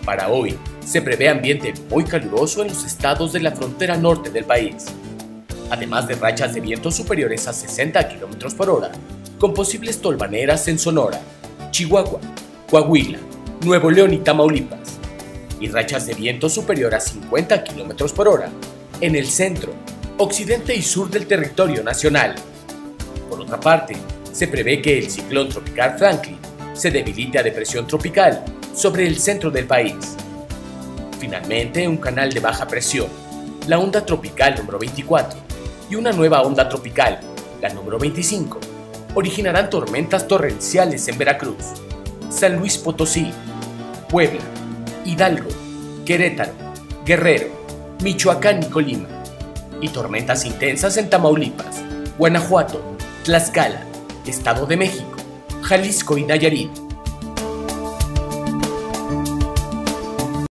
Para hoy, se prevé ambiente muy caluroso en los estados de la frontera norte del país, además de rachas de viento superiores a 60 km por hora, con posibles tolvaneras en Sonora, Chihuahua, Coahuila, Nuevo León y Tamaulipas, y rachas de viento superior a 50 km por hora en el centro, occidente y sur del territorio nacional. Por otra parte, se prevé que el ciclón tropical Franklin se debilite a depresión tropical sobre el centro del país. Finalmente, un canal de baja presión, la onda tropical número 24, y una nueva onda tropical, la número 25, originarán tormentas torrenciales en Veracruz, San Luis Potosí, Puebla, Hidalgo, Querétaro, Guerrero, Michoacán y Colima, y tormentas intensas en Tamaulipas, Guanajuato, Tlaxcala, Estado de México, Jalisco y Nayarit.